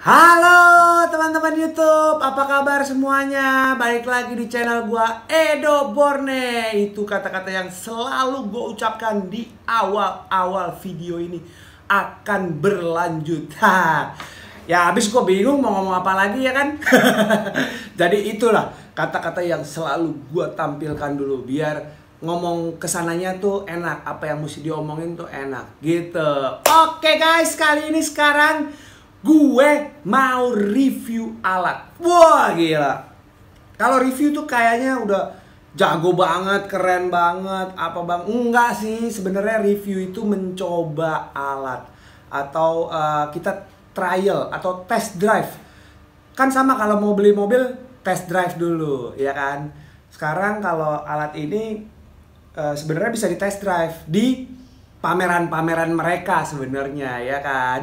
Halo teman-teman YouTube, apa kabar semuanya? Balik lagi di channel gua Edo Borne. Itu kata-kata yang selalu gua ucapkan di awal-awal video ini akan berlanjut. Ya habis gua bingung mau ngomong apa lagi ya kan. Jadi itulah kata-kata yang selalu gua tampilkan dulu biar ngomong kesananya tuh enak, apa yang mesti diomongin tuh enak gitu. Oke guys, kali ini sekarang gue mau review alat. Wah gila. Kalau review tuh kayaknya udah jago banget, keren banget, apa bang? Enggak sih, sebenarnya review itu mencoba alat atau kita trial atau test drive. Kan sama kalau mau beli mobil test drive dulu, ya kan? Sekarang kalau alat ini sebenarnya bisa di test drive di pameran-pameran mereka sebenarnya, ya kan?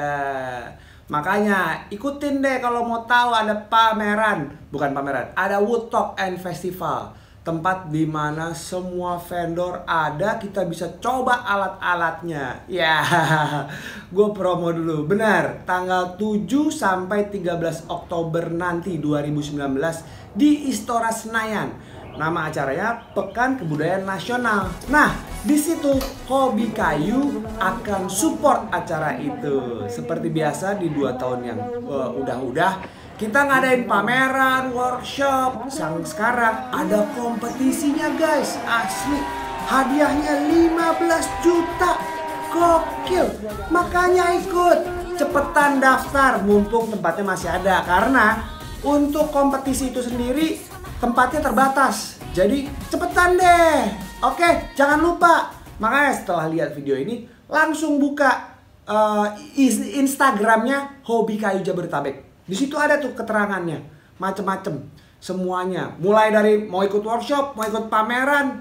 Makanya ikutin deh kalau mau tahu ada pameran, bukan pameran, ada Wood Talk and Festival, tempat di mana semua vendor ada, kita bisa coba alat-alatnya. Ya, gue promo dulu. Benar, tanggal 7 sampai 13 Oktober nanti 2019 di Istora Senayan. Nama acaranya Pekan Kebudayaan Nasional. Nah, di situ Hobi Kayu akan support acara itu. Seperti biasa di 2 tahun yang udah kita ngadain pameran, workshop. Sekarang ada kompetisinya guys, asli. Hadiahnya 15 juta. Gokil. Makanya ikut. Cepetan daftar mumpung tempatnya masih ada. Karena untuk kompetisi itu sendiri tempatnya terbatas, jadi cepetan deh. Oke, jangan lupa. Makanya setelah lihat video ini langsung buka Instagramnya Hobi Kayu Jabodetabek. Di situ ada tuh keterangannya, macem-macem semuanya. Mulai dari mau ikut workshop, mau ikut pameran,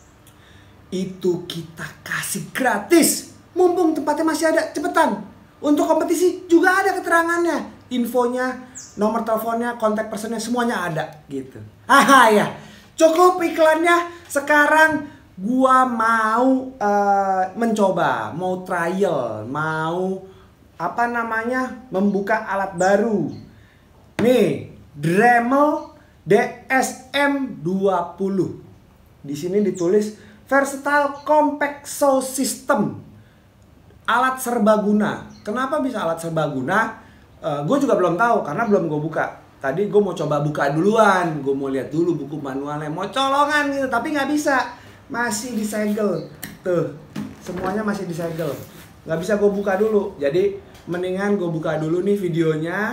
itu kita kasih gratis. Mumpung tempatnya masih ada, cepetan. Untuk kompetisi juga ada keterangannya, infonya, nomor teleponnya, kontak personnya, semuanya ada gitu. Ya, cukup iklannya. Sekarang gua mau mencoba, mau trial, mau membuka alat baru. Nih, Dremel DSM 20. Di sini ditulis Versatile Compact Saw System. Alat serbaguna. Kenapa bisa alat serbaguna? Gue juga belum tahu karena belum gue buka. Tadi gue mau coba buka duluan. Gue mau lihat dulu buku manualnya. Mau colongan gitu, tapi nggak bisa. Masih disegel. Tuh, semuanya masih disegel. Nggak bisa gue buka dulu. Jadi mendingan gue buka dulu nih videonya.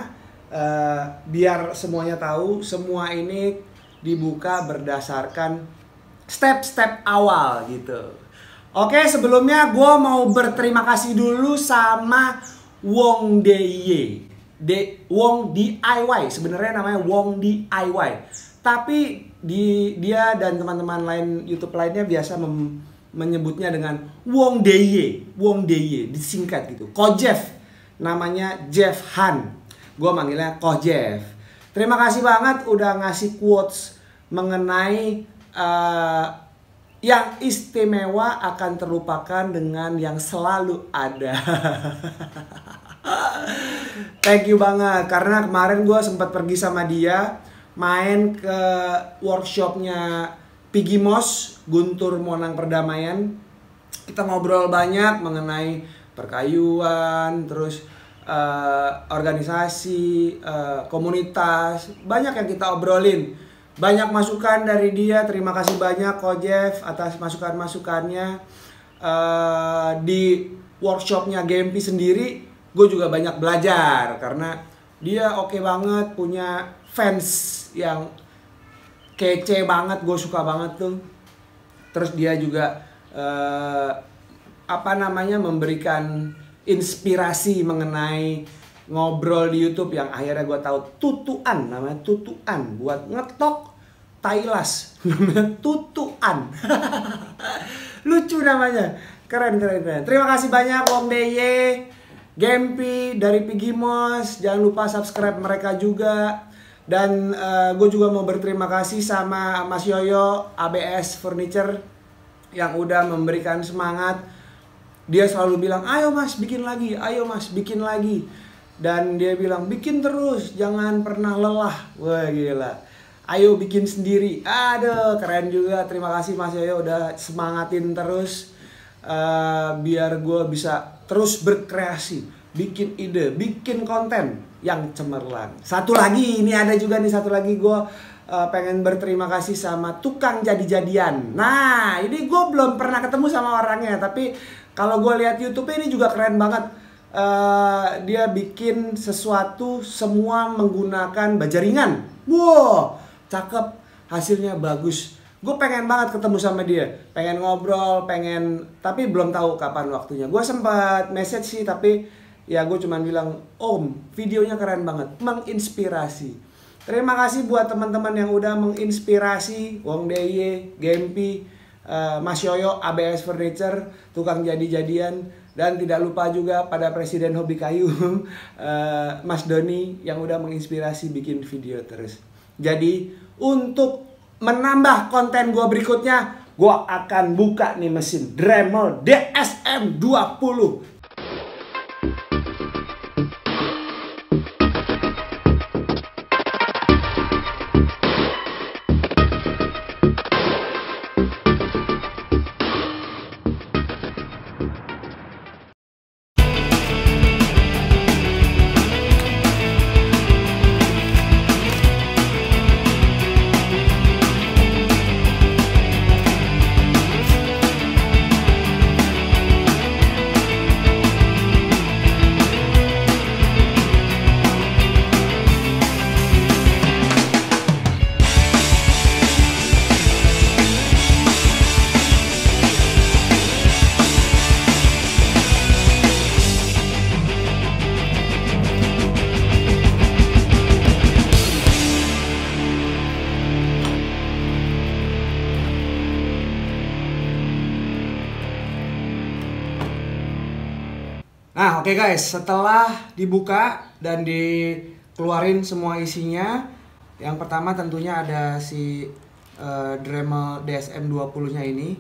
Biar semuanya tahu. Semua ini dibuka berdasarkan step-step awal gitu. Oke, sebelumnya gue mau berterima kasih dulu sama Wong DIY. Wong DIY, sebenarnya namanya Wong DIY. Tapi dia dan teman-teman lain YouTube lainnya biasa menyebutnya dengan Wong DIY. Wong DIY, disingkat gitu. Ko Jeff, namanya Jeff Han. Gue manggilnya Ko Jeff. Terima kasih banget udah ngasih quotes mengenai yang istimewa akan terlupakan dengan yang selalu ada. Thank you banget. Karena kemarin gue sempat pergi sama dia main ke workshopnya Piggy Moss, Guntur Monang Perdamaian. Kita ngobrol banyak mengenai perkayuan, terus organisasi, komunitas. Banyak yang kita obrolin. Banyak masukan dari dia, terima kasih banyak Ko Jeff atas masukan-masukannya. Di workshopnya GMP sendiri, gue juga banyak belajar. Karena dia oke banget, punya fans yang kece banget, gue suka banget tuh. Terus dia juga memberikan inspirasi mengenai ngobrol di YouTube yang akhirnya gue tahu tutuan, namanya tutuan buat ngetok tailas, namanya tutuan. Lucu namanya, keren. Terima kasih banyak Wong DIY, Gempi dari Piggy Moss. Jangan lupa subscribe mereka juga. Dan gue juga mau berterima kasih sama Mas Yoyo ABS Furniture yang udah memberikan semangat. Dia selalu bilang, ayo mas bikin lagi, ayo mas bikin lagi. Dan dia bilang bikin terus, jangan pernah lelah. Wah gila. Ayo bikin sendiri. Aduh keren juga. Terima kasih Mas Yoyo udah semangatin terus. Biar gue bisa terus berkreasi, bikin ide, bikin konten yang cemerlang. Satu lagi, ini ada juga nih satu lagi, gue pengen berterima kasih sama tukang jadi-jadian. Nah ini gue belum pernah ketemu sama orangnya, tapi kalau gue lihat YouTube ini juga keren banget. Dia bikin sesuatu semua menggunakan baja ringan. Wow, cakep, hasilnya bagus. Gue pengen banget ketemu sama dia, pengen ngobrol, tapi belum tahu kapan waktunya. Gue sempat message sih, tapi ya gue cuman bilang, Om, videonya keren banget, menginspirasi. Terima kasih buat teman-teman yang udah menginspirasi, Wong DIY, Gempi, Mas Yoyo, ABS Furniture, tukang jadi-jadian. Dan tidak lupa juga pada Presiden Hobi Kayu, Mas Doni yang udah menginspirasi bikin video terus. Jadi untuk menambah konten gue berikutnya, gue akan buka nih mesin Dremel DSM 20. Nah oke guys, setelah dibuka dan dikeluarin semua isinya, yang pertama tentunya ada si Dremel DSM 20 nya ini.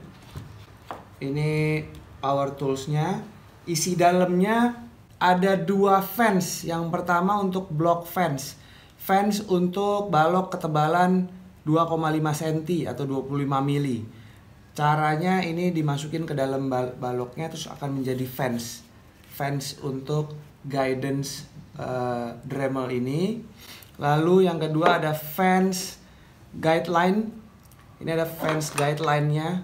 Ini power toolsnya. Isi dalamnya ada 2 fans. Yang pertama untuk block fans. Fans untuk balok ketebalan 2,5 cm atau 25 mili. Caranya ini dimasukin ke dalam baloknya terus akan menjadi fans untuk guidance Dremel ini. Lalu yang kedua ada fans guideline. Ini ada fans guideline-nya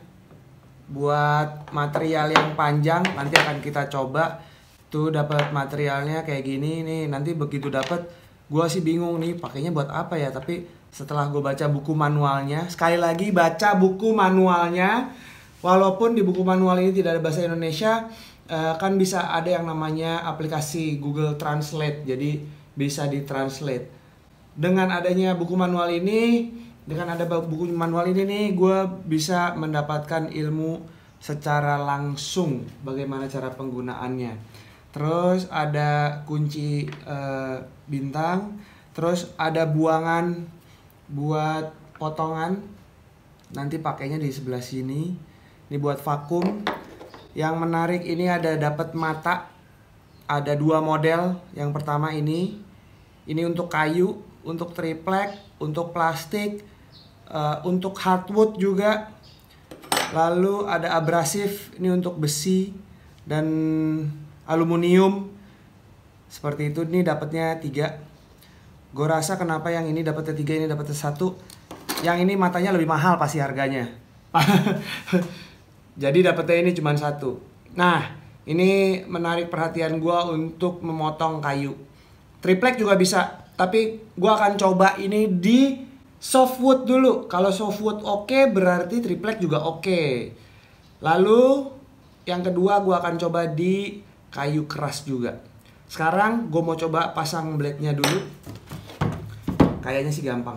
buat material yang panjang. Nanti akan kita coba tuh dapat materialnya kayak gini nih. Nanti begitu dapat, gue sih bingung nih pakainya buat apa ya. Tapi setelah gue baca buku manualnya, sekali lagi baca buku manualnya. Walaupun di buku manual ini tidak ada bahasa Indonesia, kan bisa ada yang namanya aplikasi Google Translate, jadi bisa ditranslate. Dengan adanya buku manual ini, nih, gue bisa mendapatkan ilmu secara langsung bagaimana cara penggunaannya. Terus ada kunci bintang, terus ada buangan buat potongan. Nanti pakainya di sebelah sini. Ini buat vakum. Yang menarik ini ada dapat mata. Ada 2 model. Yang pertama ini untuk kayu, untuk triplek, untuk plastik, untuk hardwood juga. Lalu ada abrasif, ini untuk besi dan aluminium. Seperti itu. Ini dapatnya 3. Gue rasa kenapa yang ini dapatnya 3, ini dapatnya 1. Yang ini matanya lebih mahal pasti harganya. Jadi dapetnya ini cuma 1. Nah, ini menarik perhatian gue untuk memotong kayu. Triplek juga bisa, tapi gue akan coba ini di softwood dulu. Kalau softwood oke, berarti triplek juga oke. Lalu yang kedua gue akan coba di kayu keras juga. Sekarang gue mau coba pasang blade-nya dulu. Kayaknya sih gampang.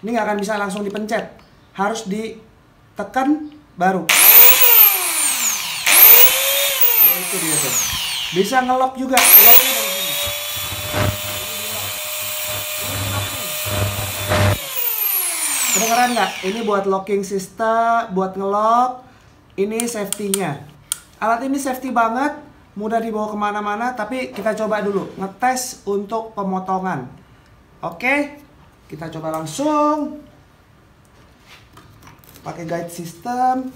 Ini nggak akan bisa langsung dipencet, harus ditekan baru. Oh, itu dia tuh. Bisa ngelock juga, locknya dari sini. Kedengeran nggak? Ini buat locking system, buat ngelock. Ini safety-nya. Alat ini safety banget, mudah dibawa kemana-mana. Tapi kita coba dulu ngetes untuk pemotongan. Oke, kita coba langsung pakai guide system.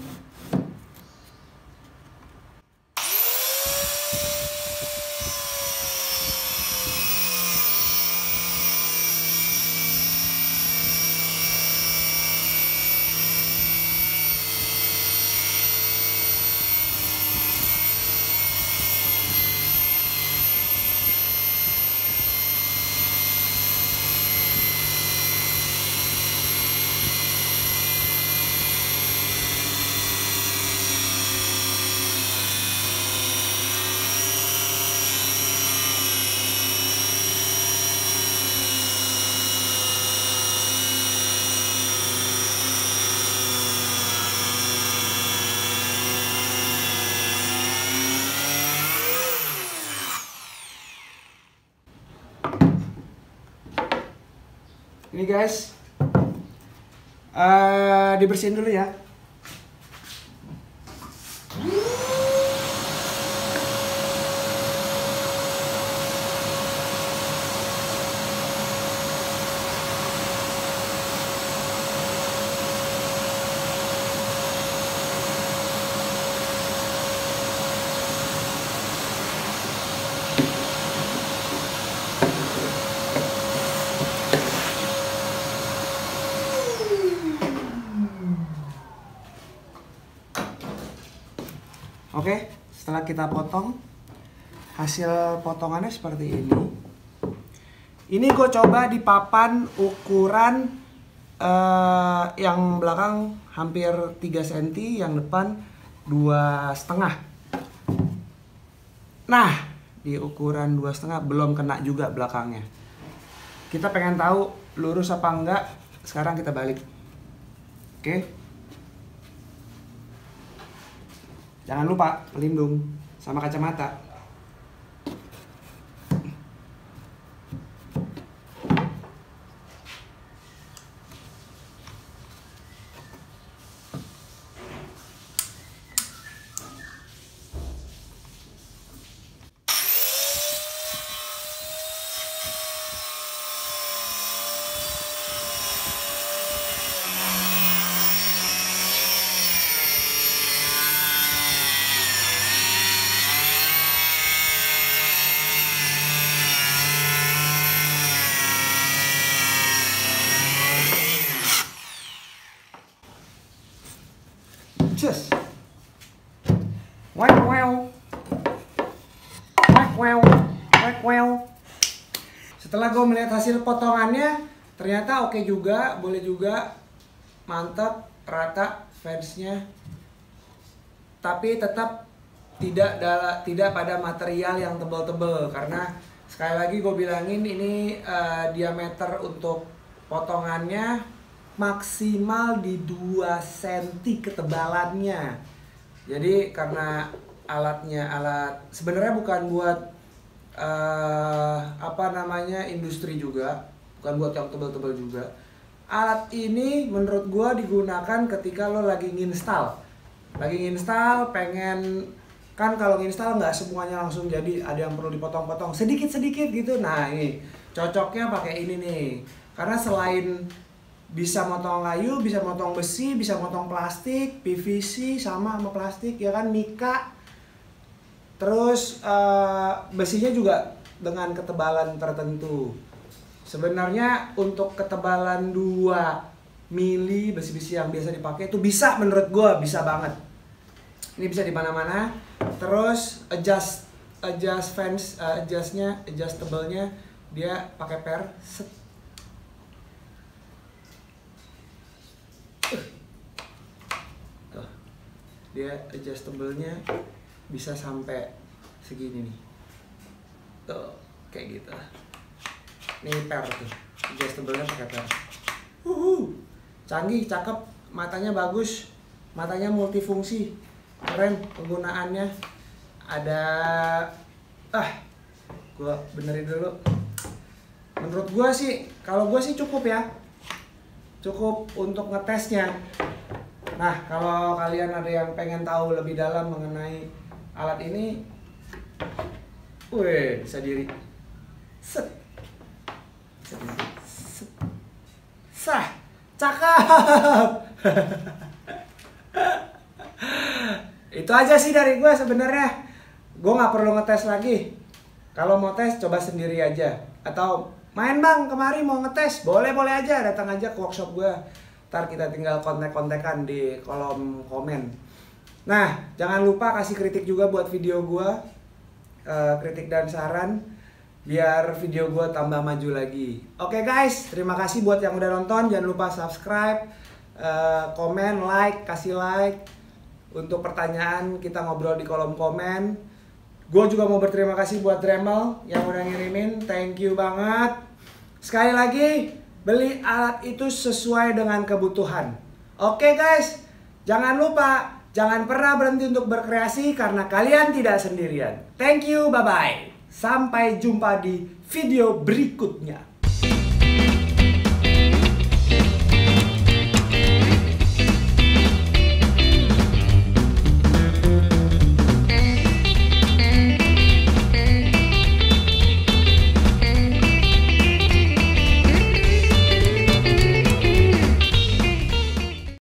Ini guys, dibersihin dulu ya. Oke, setelah kita potong, hasil potongannya seperti ini. Ini gue coba di papan ukuran yang belakang hampir 3 cm, yang depan 2,5. Nah, di ukuran 2,5 belum kena juga belakangnya. Kita pengen tahu lurus apa enggak, sekarang kita balik. Oke. Jangan lupa pelindung sama kacamata. Just wow. Setelah gue melihat hasil potongannya, ternyata oke juga, boleh juga, mantap, rata fansnya. Tapi tetap tidak pada material yang tebal-tebal, karena sekali lagi gue bilangin ini diameter untuk potongannya maksimal di 2 cm ketebalannya. Jadi karena alat sebenarnya bukan buat industri juga, bukan buat yang tebal-tebal juga. Alat ini menurut gua digunakan ketika lo lagi nginstal pengen, kan kalau nginstal nggak semuanya langsung jadi, ada yang perlu dipotong-potong sedikit-sedikit gitu. Nah, ini cocoknya pakai ini nih, karena selain bisa motong kayu, bisa motong besi, bisa motong plastik, PVC sama plastik ya kan, mika. Terus besinya juga dengan ketebalan tertentu. Sebenarnya untuk ketebalan 2 mili besi-besi yang biasa dipakai itu bisa, menurut gue bisa banget. Ini bisa di mana-mana. Terus adjustable-nya dia pakai per. Dia adjustable-nya bisa sampai segini nih. Tuh, kayak gitu. Ini per tuh. Adjustable-nya pakai per. Canggih, cakep, matanya bagus, matanya multifungsi, keren penggunaannya. Ada gua benerin dulu. Menurut gua sih, kalau gua sih cukup ya, cukup untuk ngetesnya. Nah, kalau kalian ada yang pengen tahu lebih dalam mengenai alat ini, bisa diri. Set. Sah, cakep. Itu aja sih dari gue sebenarnya. Gue nggak perlu ngetes lagi. Kalau mau tes coba sendiri aja. Atau main bang kemari mau ngetes, boleh aja, datang aja ke workshop gue. Ntar kita tinggal kontek-kontekan di kolom komen. Nah, jangan lupa kasih kritik juga buat video gue, kritik dan saran, biar video gue tambah maju lagi. Oke guys, terima kasih buat yang udah nonton. Jangan lupa subscribe, komen, like, kasih like. Untuk pertanyaan kita ngobrol di kolom komen. Gue juga mau berterima kasih buat Dremel yang udah ngirimin. Thank you banget. Sekali lagi, beli alat itu sesuai dengan kebutuhan. Oke guys, jangan lupa, jangan pernah berhenti untuk berkreasi karena kalian tidak sendirian. Thank you, bye-bye. Sampai jumpa di video berikutnya.